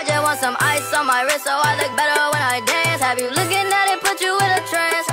just want some ice on my wrist so I look better when I dance. Have you looking at it, put you in a trance.